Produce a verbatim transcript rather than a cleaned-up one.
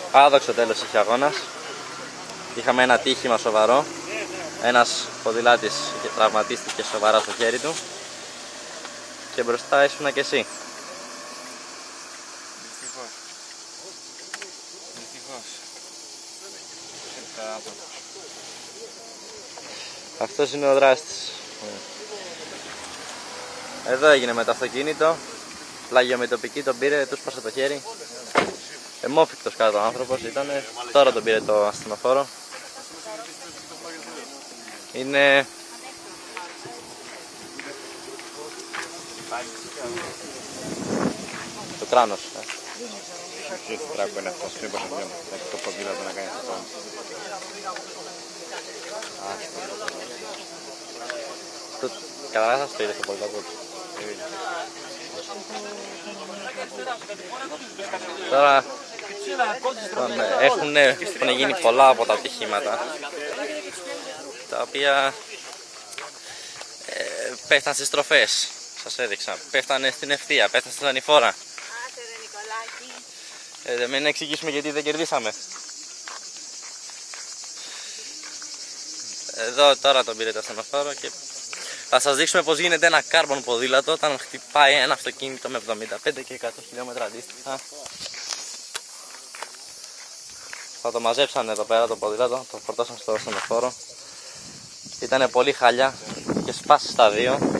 Άδοξο τέλος είχε αγώνας. Είχαμε ένα τύχημα σοβαρό. Ένας ποδηλάτης τραυματίστηκε σοβαρά στο χέρι του. Και μπροστά ήσουνα και εσύ. Δυστυχώς. Δυστυχώς. Αυτός είναι ο δράστης. Εδώ έγινε με το αυτοκίνητο. Πλαγιομετωπική τον πήρε, του σπάσε το χέρι. Αιμόφυκτος κάτω ο άνθρωπος ήταν. Τώρα τον πήρε το ασθενοφόρο. Είναι... το κράνος. Τι τράκο είναι αυτός, μήπως αυτό το ποδήλατο να κάνει αυτό. Καταλάβεις αυτό είδες το ποδήλατο του. Τώρα έχουν, έχουν γίνει πολλά από τα ατυχήματα τα οποία ε, πέφταν στις στροφές, σας έδειξα, πέφτανε στην ευθεία, πέφτανε στην ανηφόρα. Ε, μην εξηγήσουμε γιατί δεν κερδίσαμε. Εδώ τώρα τον πήρε το ασθενοφόρο και θα σας δείξουμε πως γίνεται ένα κάρμπον ποδήλατο όταν χτυπάει ένα αυτοκίνητο με εβδομήντα πέντε και εκατό χιλιόμετρα αντίστοιχα. Θα το μαζέψανε εδώ πέρα το ποδήλατο, το φορτώσαν στο ασθενοφόρο. Ήτανε πολύ χαλιά και σπάσει στα δύο.